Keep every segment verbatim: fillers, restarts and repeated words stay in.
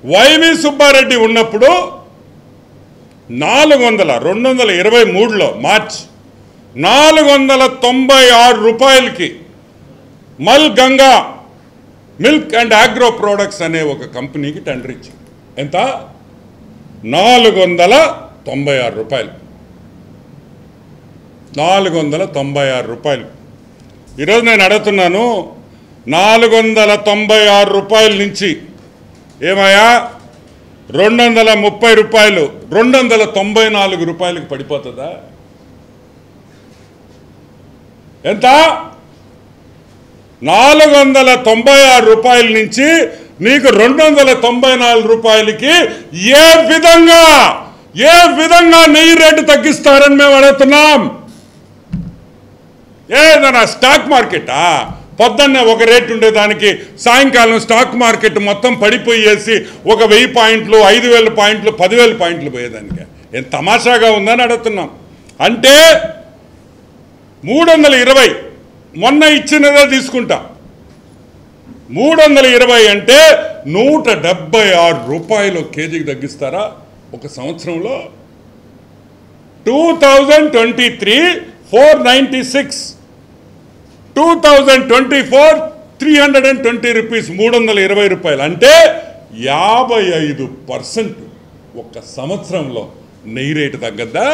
YV Subbareddy ఉన్నప్పుడు నాలుగు వందల రెండు వందల ఇరవై మూడులో మార్చ్ నాలుగు వందల తొంభై ఆరు రూపాయలకి Malganga milk and agro products అనే ఒక కంపెనీకి టెండర్ ఇచ్చింది. ఎంత? నాలుగు వందల తొంభై ఆరు రూపాయలు నాలుగు వందల తొంభై ఆరు రూపాయలు ఈరోజు నేను అడుగుతున్నాను, నాలుగు వందల తొంభై ఆరు రూపాయల నుంచి ఏమయ్యా రెండు వందల ముప్పై రూపాయలు రెండు వందల తొంభై నాలుగు రూపాయలకు పడిపోతుందా? ఎంత? నాలుగు వందల తొంభై ఆరు రూపాయల నుంచి నీకు రెండు వందల తొంభై నాలుగు రూపాయలకి ఏ విధంగా ఏ విధంగా నెయ్యి రేటు తగ్గిస్తారని మేము అడుగుతున్నాం. ఏదైనా స్టాక్ మార్కెటా? పొద్దున్నే ఒక రేటు ఉండేదానికి సాయంకాలం స్టాక్ మార్కెట్ మొత్తం పడిపోయేసి ఒక వెయ్యి పాయింట్లు ఐదు వేల పాయింట్లు పదివేల పాయింట్లు పోయేదానికి ఏం తమాషాగా ఉందని అడుగుతున్నాం. అంటే మూడు వందల ఇరవై మొన్న ఇచ్చినదే తీసుకుంటా. మూడు వందల ఇరవై అంటే నూట డెబ్బై ఆరు రూపాయలు కేజీకి తగ్గిస్తారా ఒక సంవత్సరంలో? Two thousand twenty three four ninety six two thousand twenty four three hundred and twenty rupees మూడు వందల ఇరవై రూపాయలు అంటే యాభై ఐదు పర్సెంట్ ఒక సంవత్సరంలో నెయ్యి రేటు తగ్గద్దా?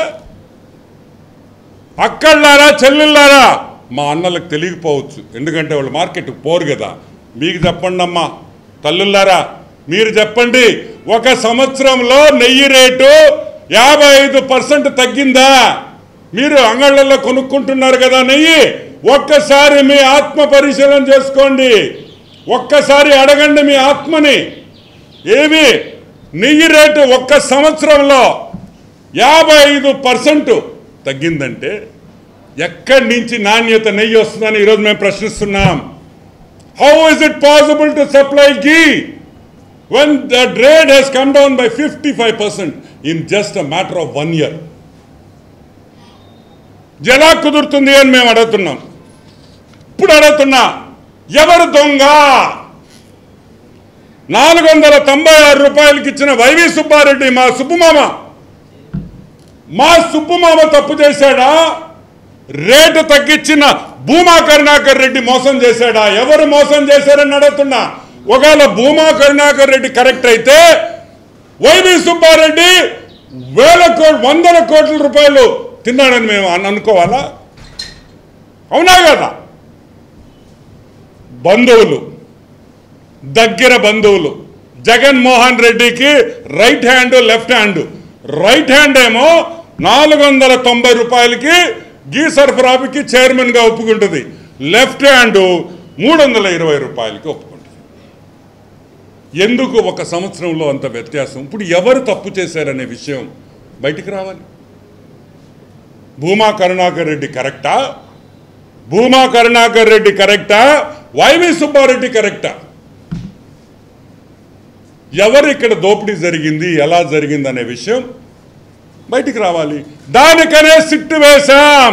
అక్కళ్ళారా చెల్లెళ్ళారా, మా అన్నలకు తెలియకపోవచ్చు, ఎందుకంటే వాళ్ళు మార్కెట్కి పోరు కదా. మీకు చెప్పండి అమ్మా తల్లుల్లారా, మీరు చెప్పండి, ఒక సంవత్సరంలో నెయ్యి రేటు యాభై ఐదు పర్సెంట్ తగ్గిందా? మీరు అంగళ్ళల్లో కొనుక్కుంటున్నారు కదా నెయ్యి, ఒక్కసారి మీ ఆత్మ పరిశీలన చేసుకోండి. ఒక్కసారి అడగండి మీ ఆత్మని, ఏమి నెయ్యి రేటు ఒక్క సంవత్సరంలో యాభై ఐదు పర్సెంట్ తగ్గిందంటే ఎక్కడి నుంచి నాణ్యత నెయ్యి వస్తుందని ఈరోజు మేము ప్రశ్నిస్తున్నాం. How is it possible to supply ghee when the trade has come down by fifty-five percent in just a matter of one year? ఎలా కుదురుతుంది అని మేము అడుగుతున్నాం. ఇప్పుడు అడుగుతున్నా, ఎవరు దొంగ? నాలుగు వందల తొంభై ఆరు రూపాయలకి ఇచ్చిన వైవి సుబ్బారెడ్డి మా సుబ్బుమామ మా సుబ్బుమామ తప్పు చేశాడా? రేటు తగ్గించిన భూమా కరుణాకర్ రెడ్డి మోసం చేశాడా? ఎవరు మోసం చేశారని అడుగుతున్నా. ఒకవేళ భూమా కరుణాకర్ రెడ్డి కరెక్ట్ అయితే వైవి సుబ్బారెడ్డి వేల కోట్లు వందల కోట్ల రూపాయలు తిన్నాడని మేము అనుకోవాలా? అవునా కదా? బంధువులు, దగ్గర బంధువులు జగన్మోహన్ రెడ్డికి right hand left hand. Right hand ఏమో నాలుగు వందల తొంభై రూపాయలకి గీ సరఫరాకి చైర్మన్గా ఒప్పుకుంటుంది, లెఫ్ట్ హ్యాండ్ మూడు వందల ఇరవై రూపాయలకి ఒప్పుకుంటుంది. ఎందుకు ఒక సంవత్సరంలో అంత వ్యత్యాసం? ఇప్పుడు ఎవరు తప్పు చేశారనే విషయం బయటికి రావాలి. భూమా కరుణాకర్ రెడ్డి కరెక్టా? భూమా కరుణాకర్ రెడ్డి కరెక్టా? వైవి సుబ్బారెడ్డి కరెక్టా? ఎవరు ఇక్కడ దోపిడీ జరిగింది, ఎలా జరిగింది అనే విషయం బయటికి రావాలి. దానికనే సిట్టు వేశాం.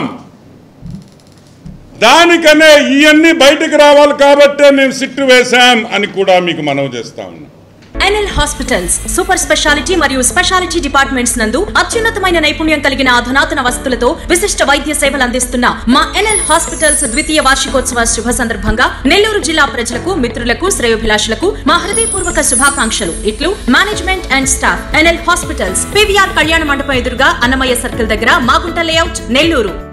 దానికనే ఇవన్నీ బయటికి రావాలి కాబట్టే మేము సిట్టు వేశాం అని కూడా మీకు మనవి చేస్తా ఉన్నాం. ఎన్ఎల్ హాస్పిటల్స్ సూపర్ స్పెషాలిటీ మరియు స్పెషాలిటీ డిపార్ట్మెంట్స్ నందు అత్యున్నతమైన నైపుణ్యం కలిగిన అధునాతన వసతులతో విశిష్ట వైద్య సేవలు అందిస్తున్న మా ఎన్ఎల్ హాస్పిటల్స్ ద్వితీయ వార్షికోత్సవ శుభ సందర్భంగా నెల్లూరు జిల్లా ప్రజలకు, మిత్రులకు, శ్రేయోభిలాషులకు మా హృదయపూర్వక శుభాకాంక్షలు. ఇట్లు management and staff. NL hospitals, PVR కళ్యాణ మండపం ఎదురుగా అన్నమయ్య సర్కిల్ దగ్గర, మాగుంట లేఅవుట్, నెల్లూరు.